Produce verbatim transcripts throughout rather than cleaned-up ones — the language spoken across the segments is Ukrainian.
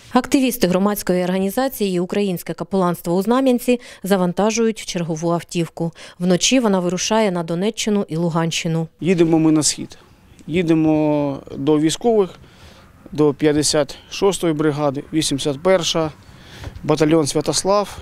Активісти громадської організації «Українське капеланство у Знам'янці» завантажують чергову автівку. Вночі вона вирушає на Донеччину і Луганщину. Їдемо ми на схід. Їдемо до військових, до п'ятдесят шостої бригади, вісімдесят перша, батальйон «Святослав».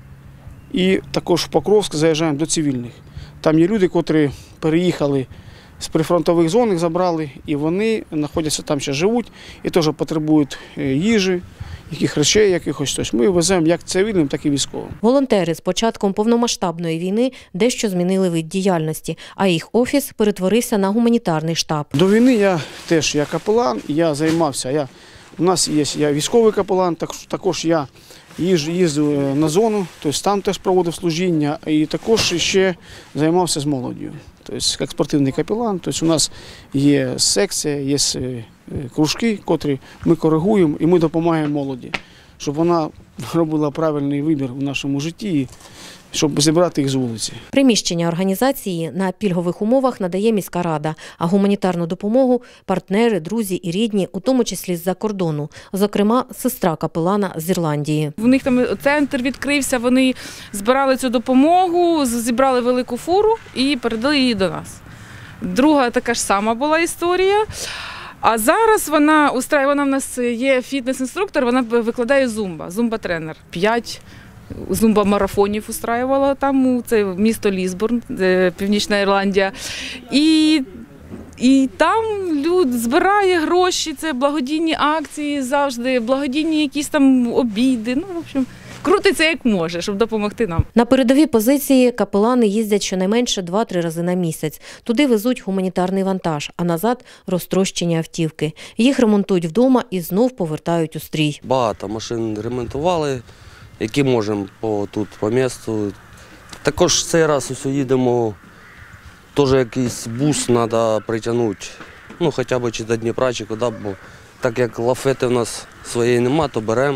І також в Покровськ заїжджаємо до цивільних. Там є люди, котрі переїхали з прифронтових зон, їх забрали, і вони знаходяться там, ще живуть, і теж потребують їжі, яких речей, якихось. Тобто ми веземо як цивільним, так і військовим. Волонтери з початком повномасштабної війни дещо змінили вид діяльності, а їх офіс перетворився на гуманітарний штаб. До війни я теж я капелан, я займався. Я, у нас є я військовий капелан, так, також я їздив на зону, тобто там теж проводив служіння, і також ще займався з молоддю. Тобто, як спортивний капелан, тобто у нас є секція, є кружки, котрі ми коригуємо і ми допомагаємо молоді, щоб вона робила правильний вибір в нашому житті, щоб зібрати їх з вулиці. Приміщення організації на пільгових умовах надає міська рада, а гуманітарну допомогу – партнери, друзі і рідні, у тому числі з-за кордону. Зокрема, сестра капелана з Ірландії. У них там центр відкрився, вони збирали цю допомогу, зібрали велику фуру і передали її до нас. Друга така ж сама була історія. А зараз вона, вона в нас є фітнес-інструктор, вона викладає зумба, зумба-тренер. П'ять зумба-марафонів устраювала там, це місто Лісбурн, Північна Ірландія. І, і там люд збирає гроші, це благодійні акції завжди, благодійні якісь там обіди, ну, в общем, крутиться як може, щоб допомогти нам. На передові позиції капелани їздять щонайменше два-три рази на місяць. Туди везуть гуманітарний вантаж, а назад – розтрощені автівки. Їх ремонтують вдома і знов повертають у стрій. Багато машин ремонтували, які можемо по, тут по місту. Також цей раз ось їдемо, теж якийсь бус треба притягнути, ну хоча б чи до Дніпра, чи куди, бо так як лафети в нас своєї нема, то беремо.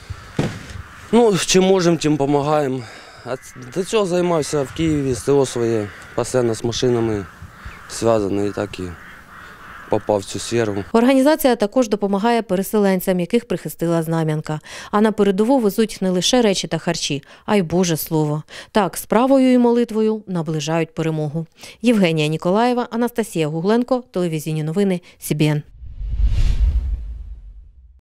Ну, чим можемо, тим допомагаємо. А до цього займаюся в Києві, СТО своє, постійно з машинами зв'язаний, і так і попав в цю сферу. Організація також допомагає переселенцям, яких прихистила Знам'янка. А на передову везуть не лише речі та харчі, а й Боже Слово. Так, справою і молитвою наближають перемогу. Євгенія Ніколаєва, Анастасія Гугленко, телевізійні новини, Сі Бі Ен.